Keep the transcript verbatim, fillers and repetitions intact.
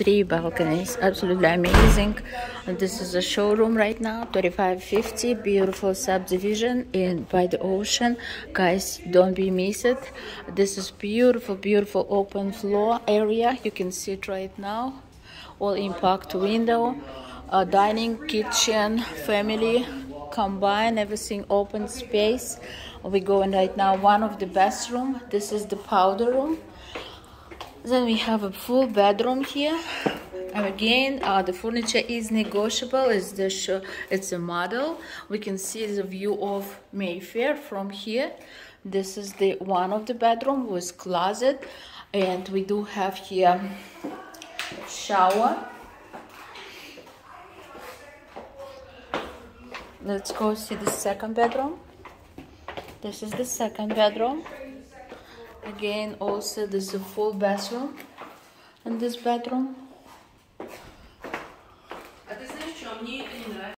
three balconies, absolutely amazing. And this is a showroom right now, thirty-five fifty, beautiful subdivision in by the ocean. Guys, don't be miss it. This is beautiful, beautiful open floor area. You can see it right now. All impact window, uh, dining, kitchen, family combine, everything open space. We go in right now one of the bathroom. This is the powder room. Then we have a full bedroom here. And again, uh, the furniture is negotiable. It's the show, it's a model. We can see the view of Mayfair from here. This is the one of the bedroom with closet, and we do have here shower. Let's go see the second bedroom. This is the second bedroom. Again, also this is a full bathroom in this bedroom.